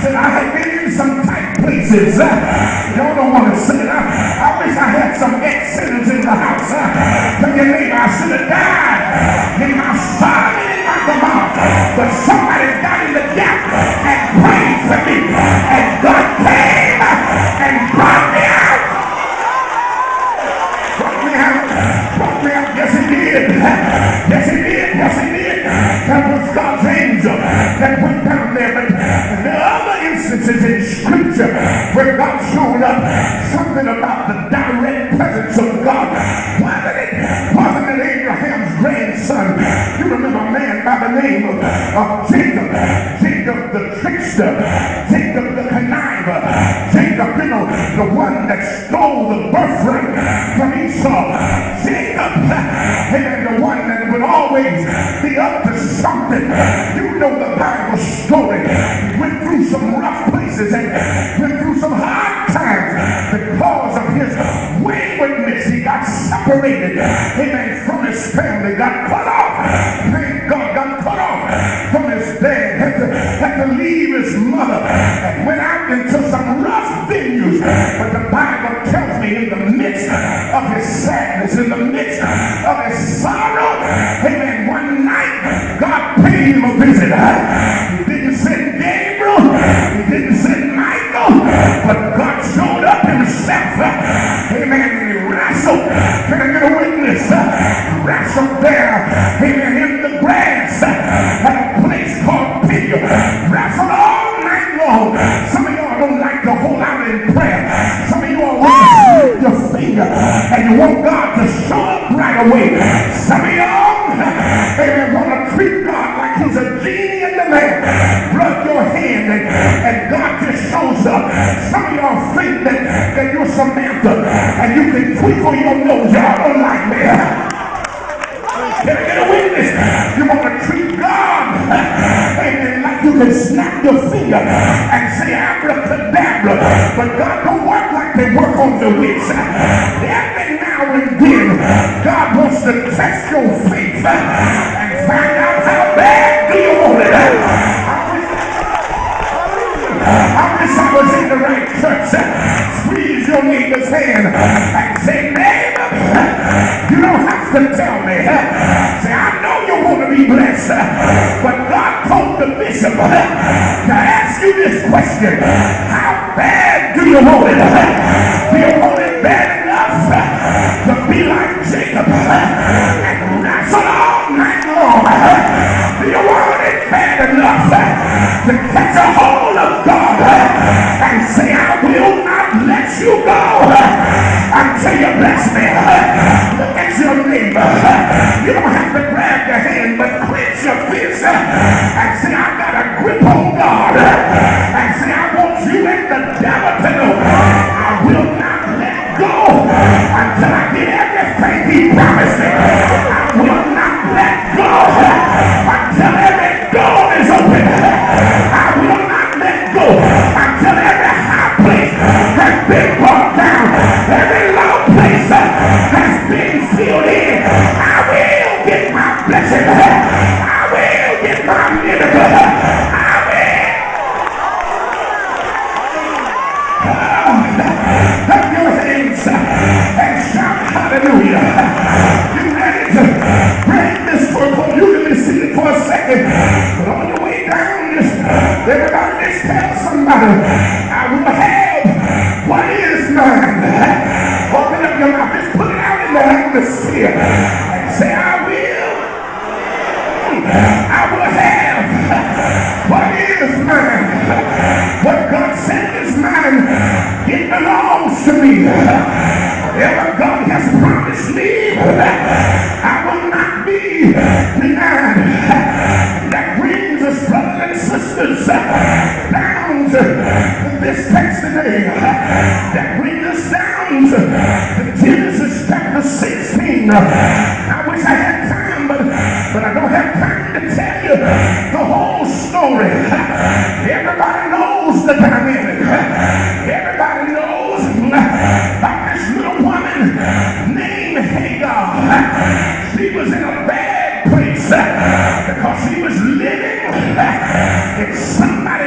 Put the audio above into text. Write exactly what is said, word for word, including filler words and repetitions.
said, I have been in some tight places. Uh, y'all don't want to say it. I, I wish I had some ex-sinners in the house. Uh, tell your neighbor, I should have died in my son and in my mouth. But somebody got in the gap and prayed for me. And God came and brought me out. Brought me out. Brought me out. Yes, he did. Yes, he did. Yes, he did. That was God's angel that went down there. But there are other instances in Scripture where God showed up. Something about the direct presence of God. Wasn't it? Wasn't it Abraham's grandson? You remember a man by the name of, of Jacob. Jacob the trickster. Jacob the conniver. Jacob, you know, the one that stole the birthright from Esau. Jacob, and the one that would always be up to something. You know the Bible story. He went through some rough places and went through some hard times because of his waywardness. He got separated, amen, from his family, got cut off. Thank God, got cut off from his dad, had to, had to leave his mother and went out into some rough venues. But the Bible tells me in the midst of his sadness, in the midst of his sorrow, amen, one night God paid him a visit. He didn't send Gabriel, he didn't send Michael, but God showed up himself. Amen. And he wrestled. Can I get a witness? Wrestled there, amen, in the grass at a place called Peter. Wrestled all night long. Some of y'all don't like to hold out in prayer. Some of you all want to slip your finger and you want God to show up right away. Some of y'all, amen, want to treat God like he's a genie in the lamp. Rub your hand and, and God just shows up. Some of y'all think that, that you're Samantha and you can twinkle your nose. Y'all don't like me. Can I get a witness? You want to treat God, amen, like you can snap your finger and say abracadabra. But God don't work like they work on the witch. Every now and then, God wants to test your faith and find out how bad do you want it. I wish I was in the right church. Squeeze your neighbor's hand and say, neighbor, you don't have to tell me. Say, I know you want to be blessed, but God told the bishop to ask you this question. How bad do you want it? Do you want it bad enough to be like Jacob and wrestle all night long? Do you want it bad enough to catch a hold of God and say, I will not let you go until you bless me? Look at your neighbor. You don't have to grab your hand, but clench your fist and say, I got a grip on God. And say, I want you and the devil to know I will not let go until I get everything he promised me. I will not let go until every door is open. I will not let go until every high place has been brought down. Every low place has been filled in. I will get my blessing. I will get my miracle. I will. Clap your hands and shout hallelujah. You ready to bring this for you can be seated for a second. But on your way down this, everybody just tell somebody, I will have what is mine. Open up your mouth, just put it out in the atmosphere and say, I will. I will have what is mine. What God said is mine, it belongs to me. Whatever God has promised me, I will not be denied. That brings us, brothers and sisters, down to this text today. That brings us down to Genesis chapter sixteen. I wish I had time, but, but I don't have time to tell you the whole story. Everybody knows the dynamic. Everybody knows about this little woman named Hagar. She was in a bad place because she was living in somebody